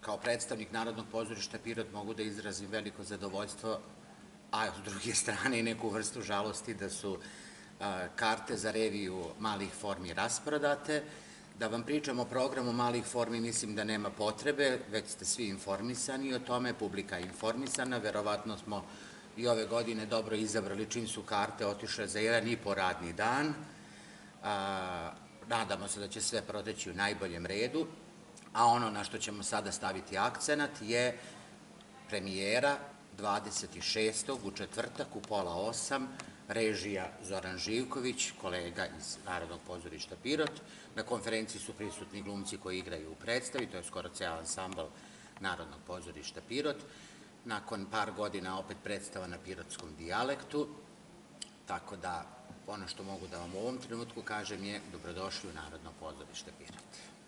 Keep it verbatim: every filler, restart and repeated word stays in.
kao predstavnik Narodnog pozorišta Pirot mogu da izrazim veliko zadovoljstvo, a s druge strane i neku vrstu žalosti da su karte za reviju malih formi rasprodate. Da vam pričam o programu malih formi mislim da nema potrebe, već ste svi informisani o tome, publika je informisana, verovatno smo i ove godine dobro izabrali čim su karte otišle za jedan i po radni dan. Nadamo se da će sve proteći u najboljem redu, a ono na što ćemo sada staviti akcenat je premijera dvadeset šestog u četvrtak u pola osam, režija Zoran Živković, kolega iz Narodnog pozorišta Pirot. Na konferenciji su prisutni glumci koji igraju u predstavi, to je skoro ceo ansambl Narodnog pozorišta Pirot. Nakon par godina opet predstava na pirotskom dijalektu, tako da ono što mogu da vam u ovom trenutku kažem je dobrodošli u Narodno pozorište Pirot.